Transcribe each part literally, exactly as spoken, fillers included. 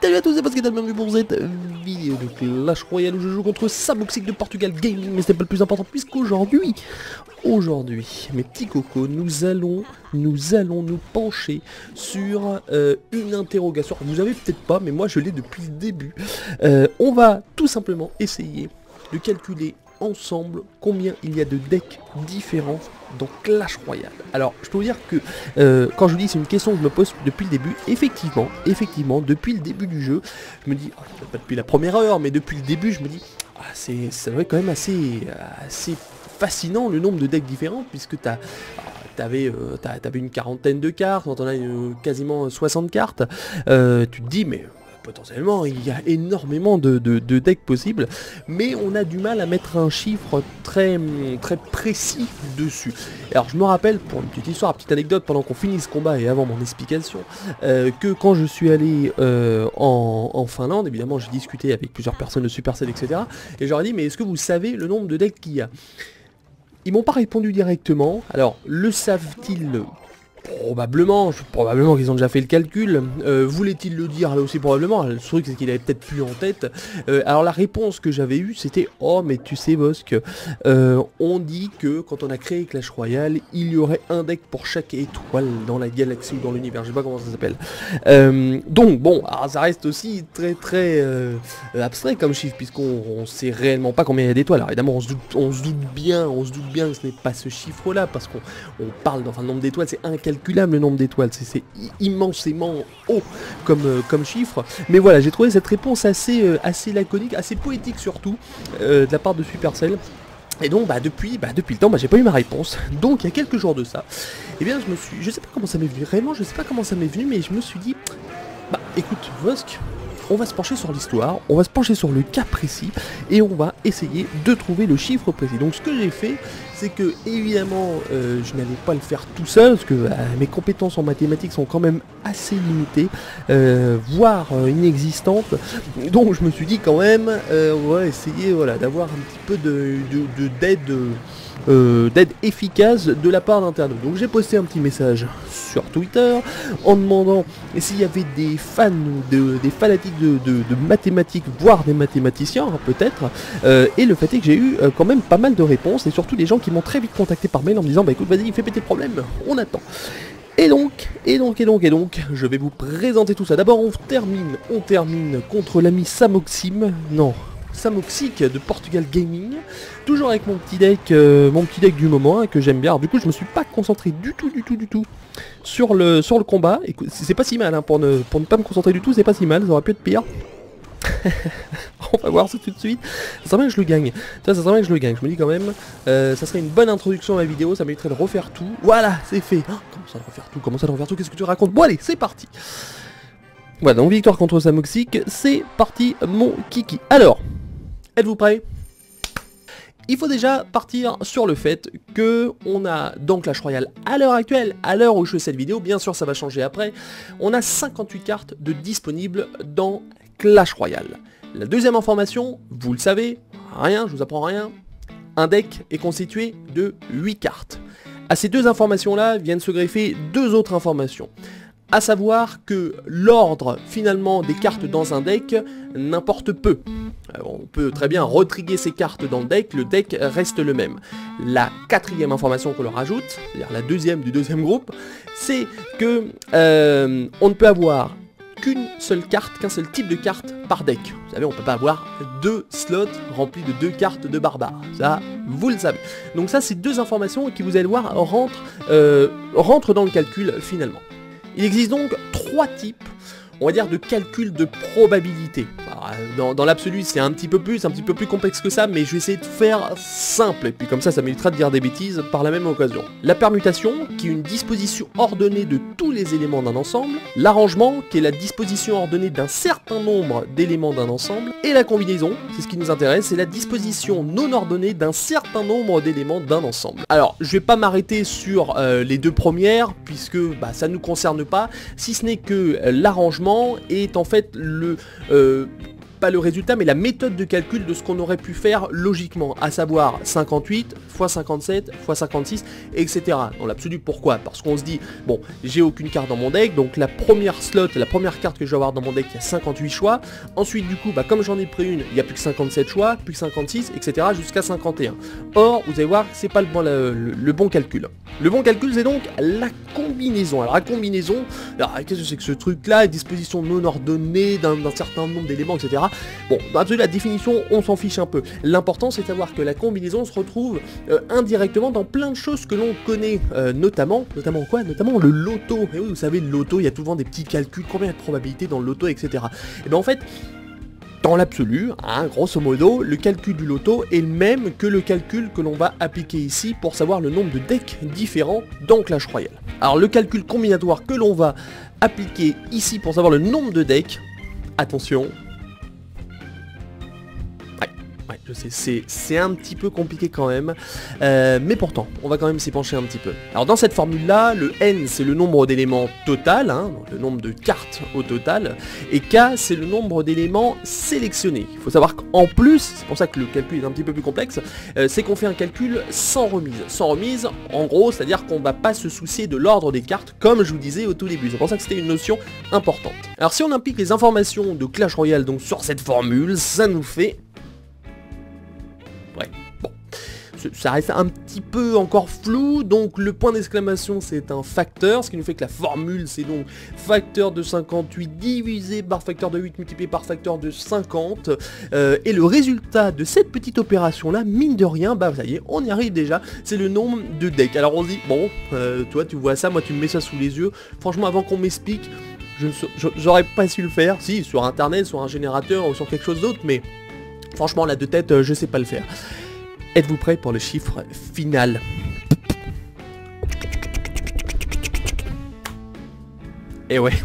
Salut à tous, c'est Pascal, bienvenue pour cette vidéo de Clash Royale où je joue contre Samoxic de Portugal Gaming, mais c'est pas le plus important puisqu'aujourd'hui, aujourd'hui, mes petits cocos, nous allons, nous allons nous pencher sur euh, une interrogation. Vous avez peut-être pas, mais moi je l'ai depuis le début. Euh, on va tout simplement essayer de calculer ensemble combien il y a de decks différents dans Clash Royale. Alors je peux vous dire que euh, quand je vous dis c'est une question que je me pose depuis le début, effectivement, effectivement, depuis le début du jeu, je me dis, oh, pas depuis la première heure, mais depuis le début, je me dis, ah, c'est ça doit être quand même assez, assez fascinant le nombre de decks différents, puisque tu as T'avais euh, t'avais une quarantaine de cartes, on en a euh, quasiment soixante cartes, euh, tu te dis mais potentiellement il y a énormément de, de, de decks possibles, mais on a du mal à mettre un chiffre très, très précis dessus. Alors je me rappelle, pour une petite histoire, une petite anecdote, pendant qu'on finit ce combat et avant mon explication, euh, que quand je suis allé euh, en, en Finlande, évidemment j'ai discuté avec plusieurs personnes de Supercell, et cetera. Et j'aurais dit mais est-ce que vous savez le nombre de decks qu'il y a? Ils m'ont pas répondu directement. Alors, le savent-ils? Probablement, je, probablement qu'ils ont déjà fait le calcul. Euh, Voulait-il le dire là aussi probablement? Le truc c'est qu'il avait peut-être plus en tête. Euh, alors la réponse que j'avais eue c'était « Oh mais tu sais Bosque, euh, on dit que quand on a créé Clash Royale, il y aurait un deck pour chaque étoile dans la galaxie ou dans l'univers. » Je sais pas comment ça s'appelle. Euh, donc bon, alors ça reste aussi très très euh, abstrait comme chiffre puisqu'on on sait réellement pas combien il y a d'étoiles. Alors évidemment on se, doute, on se doute bien, on se doute bien que ce n'est pas ce chiffre là parce qu'on on parle d'enfin le nombre d'étoiles, c'est incalculable. Calculable le nombre d'étoiles, c'est immensément haut comme, euh, comme chiffre, mais voilà, j'ai trouvé cette réponse assez, euh, assez laconique, assez poétique surtout, euh, de la part de Supercell. Et donc bah depuis, bah, depuis le temps, bah, j'ai pas eu ma réponse, donc il y a quelques jours de ça, et eh bien je me suis, je sais pas comment ça m'est venu, réellement je sais pas comment ça m'est venu, mais je me suis dit, bah écoute Vosk, on va se pencher sur l'histoire, on va se pencher sur le cas précis, et on va essayer de trouver le chiffre précis. Donc ce que j'ai fait, c'est que évidemment euh, je n'allais pas le faire tout seul, parce que euh, mes compétences en mathématiques sont quand même assez limitées, euh, voire euh, inexistantes, donc je me suis dit quand même, euh, on va essayer voilà, d'avoir un petit peu de, de, de, d'aide euh, d'aide efficace de la part d'internautes. Donc j'ai posté un petit message sur Twitter en demandant s'il y avait des fans, de, des fanatiques de, de, de mathématiques, voire des mathématiciens hein, peut-être, euh, et le fait est que j'ai eu euh, quand même pas mal de réponses, et surtout des gens qui m'ont très vite contacté par mail en me disant bah écoute vas-y fais péter le problème, on attend. Et donc, et donc, et donc, et donc, je vais vous présenter tout ça. D'abord on termine, on termine contre l'ami Samoxim, non, Samoxic de Portugal Gaming, toujours avec mon petit deck, euh, mon petit deck du moment hein, que j'aime bien. Alors, du coup je me suis pas concentré du tout, du tout, du tout sur le, sur le combat. C'est pas si mal hein, pour, ne, pour ne pas me concentrer du tout, c'est pas si mal, ça aurait pu être pire. On va voir ça tout de suite. Ça serait bien que je le gagne. Ça, ça serait bien que je le gagne. Je me dis quand même, euh, ça serait une bonne introduction à la vidéo. Ça m'éviterait de refaire tout. Voilà, c'est fait. Oh, comment ça de refaire tout? Comment ça de refaire tout? Qu'est-ce que tu racontes? Bon allez, c'est parti. Voilà, donc victoire contre Samoxic. C'est parti, mon kiki. Alors, êtes-vous prêts? Il faut déjà partir sur le fait que on a dans Clash Royale à l'heure actuelle, à l'heure où je fais cette vidéo, bien sûr ça va changer après, on a cinquante-huit cartes de disponibles dans Clash Royale. La deuxième information, vous le savez, rien, je vous apprends rien, un deck est constitué de huit cartes. À ces deux informations là viennent se greffer deux autres informations. À savoir que l'ordre finalement des cartes dans un deck n'importe peu. Alors, on peut très bien retriguer ces cartes dans le deck, le deck reste le même. La quatrième information qu'on leur ajoute, c'est-à-dire la deuxième du deuxième groupe, c'est que euh, on ne peut avoir qu'une seule carte, qu'un seul type de carte par deck. Vous savez, on ne peut pas avoir deux slots remplis de deux cartes de barbares. Ça, vous le savez. Donc ça, c'est deux informations qui, vous allez voir, rentrent, euh, rentrent dans le calcul finalement. Il existe donc trois types, on va dire, de calcul de probabilité. Alors, dans dans l'absolu, c'est un petit peu plus, un petit peu plus complexe que ça, mais je vais essayer de faire simple, et puis comme ça, ça m'évitera de dire des bêtises par la même occasion. La permutation, qui est une disposition ordonnée de tous les éléments d'un ensemble, l'arrangement, qui est la disposition ordonnée d'un certain nombre d'éléments d'un ensemble, et la combinaison, c'est ce qui nous intéresse, c'est la disposition non ordonnée d'un certain nombre d'éléments d'un ensemble. Alors, je vais pas m'arrêter sur euh, les deux premières, puisque bah, ça ne nous concerne pas, si ce n'est que euh, l'arrangement est en fait le... Euh, pas le résultat, mais la méthode de calcul de ce qu'on aurait pu faire logiquement, à savoir cinquante-huit fois cinquante-sept fois cinquante-six, et cetera. Dans l'absolu, pourquoi? Parce qu'on se dit, bon, j'ai aucune carte dans mon deck, donc la première slot, la première carte que je vais avoir dans mon deck, il y a cinquante-huit choix. Ensuite, du coup, bah, comme j'en ai pris une, il n'y a plus que cinquante-sept choix, plus que cinquante-six, et cetera jusqu'à cinquante et un. Or, vous allez voir, c'est pas le bon, le, le, le bon calcul. Le bon calcul, c'est donc la combinaison. Alors, la combinaison, qu'est-ce que c'est que ce truc-là, disposition non ordonnée d'un certain nombre d'éléments, et cetera. Bon, dans l'absolu, la définition, on s'en fiche un peu. L'important, c'est de savoir que la combinaison se retrouve euh, indirectement dans plein de choses que l'on connaît, euh, notamment, notamment quoi? Notamment le loto. Et oui, vous savez, le loto, il y a souvent des petits calculs, combien il y a de probabilités dans le loto, et cetera. Et bien en fait, dans l'absolu, hein, grosso modo, le calcul du loto est le même que le calcul que l'on va appliquer ici pour savoir le nombre de decks différents dans Clash Royale. Alors le calcul combinatoire que l'on va appliquer ici pour savoir le nombre de decks, attention, ouais, je sais, c'est un petit peu compliqué quand même, euh, mais pourtant, on va quand même s'y pencher un petit peu. Alors dans cette formule-là, le N, c'est le nombre d'éléments total, hein, donc le nombre de cartes au total, et K, c'est le nombre d'éléments sélectionnés. Il faut savoir qu'en plus, c'est pour ça que le calcul est un petit peu plus complexe, euh, c'est qu'on fait un calcul sans remise. Sans remise, en gros, c'est-à-dire qu'on va pas se soucier de l'ordre des cartes, comme je vous disais au tout début. C'est pour ça que c'était une notion importante. Alors si on implique les informations de Clash Royale donc sur cette formule, ça nous fait... Ouais, bon, ça reste un petit peu encore flou, donc le point d'exclamation c'est un facteur, ce qui nous fait que la formule c'est donc facteur de cinquante-huit divisé par facteur de huit multiplié par facteur de cinquante, euh, et le résultat de cette petite opération là, mine de rien, bah ça y est, on y arrive déjà, c'est le nombre de decks. Alors on se dit, bon, euh, toi tu vois ça, moi tu me mets ça sous les yeux, franchement avant qu'on m'explique, je j'aurais pas su le faire, si, sur internet, sur un générateur ou sur quelque chose d'autre, mais... franchement, là, de tête, euh, je sais pas le faire. Êtes-vous prêts pour le chiffre final? Et ouais.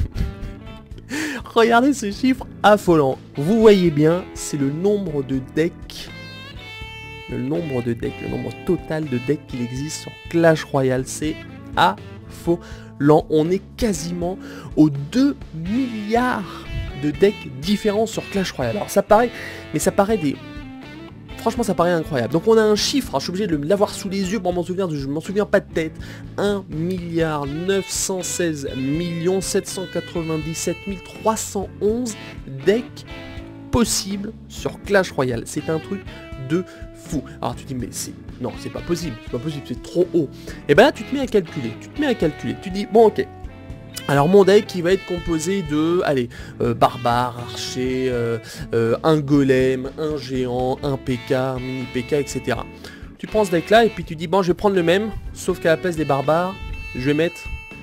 Regardez ce chiffre affolant. Vous voyez bien, c'est le nombre de decks. Le nombre de decks, le nombre total de decks qu'il existe sur Clash Royale. C'est affolant. On est quasiment aux deux milliards de decks différents sur Clash Royale. Alors ça paraît, mais ça paraît des... Franchement ça paraît incroyable. Donc on a un chiffre, hein, je suis obligé de l'avoir sous les yeux pour m'en souvenir, je m'en souviens pas de tête. un milliard neuf cent seize millions sept cent quatre-vingt-dix-sept mille trois cent onze decks possibles sur Clash Royale. C'est un truc de fou. Alors tu te dis mais c'est... non c'est pas possible, c'est pas possible, c'est trop haut. Et ben là tu te mets à calculer, tu te mets à calculer, tu te dis bon ok. Alors mon deck qui va être composé de, allez, euh, barbare, archer, euh, euh, un golem, un géant, un P K, un mini P K, et cetera. Tu prends ce deck là et puis tu dis bon je vais prendre le même, sauf qu'à la place des barbares, je vais mettre...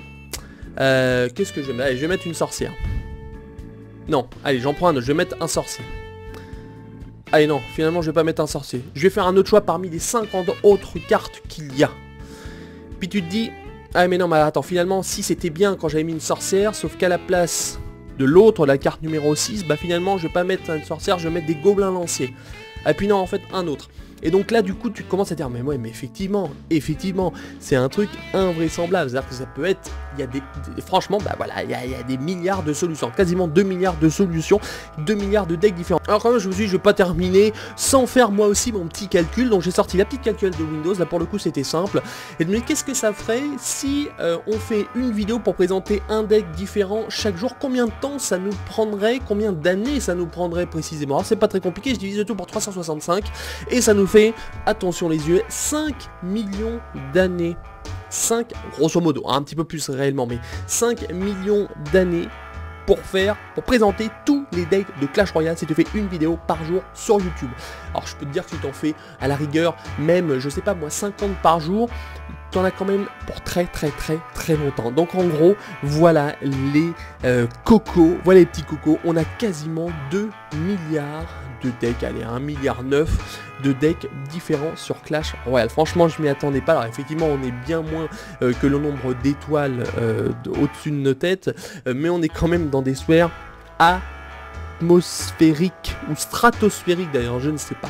Euh, Qu'est-ce que je vais mettre? Allez, je vais mettre une sorcière. Non, allez j'en prends un autre, je vais mettre un sorcier. Allez non, finalement je vais pas mettre un sorcier. Je vais faire un autre choix parmi les cinquante autres cartes qu'il y a. Puis tu te dis... ah mais non mais attends, finalement si c'était bien quand j'avais mis une sorcière, sauf qu'à la place de l'autre, la carte numéro six, bah finalement je vais pas mettre une sorcière, je vais mettre des gobelins lanciers. Et puis non en fait un autre. Et donc là du coup tu commences à dire mais ouais mais effectivement, effectivement, c'est un truc invraisemblable, c'est-à-dire que ça peut être, il y a des, des franchement bah voilà, il y, y a des milliards de solutions, quasiment deux milliards de solutions, deux milliards de decks différents. Alors quand même je vous dis je vais pas terminer sans faire moi aussi mon petit calcul, donc j'ai sorti la petite calculette de Windows, là pour le coup c'était simple, et de me dire qu'est-ce que ça ferait si euh, on fait une vidéo pour présenter un deck différent chaque jour, combien de temps ça nous prendrait, combien d'années ça nous prendrait précisément. Alors c'est pas très compliqué, je divise le tout pour trois cent soixante-cinq, et ça nous fait, attention les yeux, cinq millions d'années, cinq, grosso modo, un petit peu plus réellement, mais cinq millions d'années pour faire, pour présenter tous les decks de Clash Royale si tu fais une vidéo par jour sur YouTube. Alors je peux te dire que si tu en fais à la rigueur, même, je sais pas moi, cinquante par jour, t'en as quand même pour très très très très longtemps. Donc en gros, voilà les euh, cocos, voilà les petits cocos, on a quasiment deux milliards de decks, allez, un milliard neuf de decks différents sur Clash Royale. Franchement, je m'y attendais pas. Alors effectivement, on est bien moins euh, que le nombre d'étoiles euh, au-dessus de nos têtes, euh, mais on est quand même dans des sphères atmosphériques, ou stratosphériques d'ailleurs, je ne sais pas.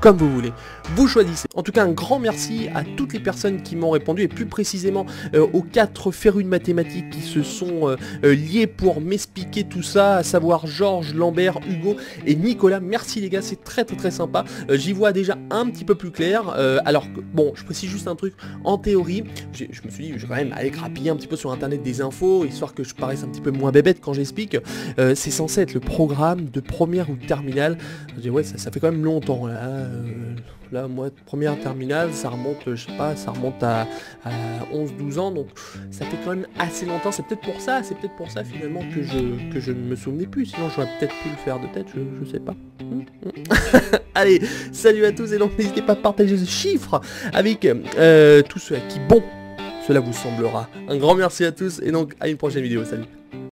comme vous voulez. Vous choisissez. En tout cas, un grand merci à toutes les personnes qui m'ont répondu et plus précisément euh, aux quatre férus de mathématiques qui se sont euh, euh, liés pour m'expliquer tout ça, à savoir Georges, Lambert, Hugo et Nicolas. Merci les gars, c'est très très très sympa. Euh, J'y vois déjà un petit peu plus clair. Euh, alors que, bon, je précise juste un truc. En théorie, je me suis dit, je vais quand même aller grappiller un petit peu sur internet des infos, histoire que je paraisse un petit peu moins bébête quand j'explique. Euh, c'est censé être le programme de première ou de terminale. Je dis, ouais, ça, ça fait quand même longtemps là. Euh, là, moi, première terminale, ça remonte, je sais pas, ça remonte à, à onze douze ans, donc ça fait quand même assez longtemps. C'est peut-être pour ça, c'est peut-être pour ça finalement que je, que je ne me souvenais plus. Sinon, j'aurais peut-être pu le faire de tête, je, je sais pas. Allez, salut à tous et donc n'hésitez pas à partager ce chiffre avec euh, tous ceux à qui, bon, cela vous semblera. Un grand merci à tous et donc à une prochaine vidéo, salut.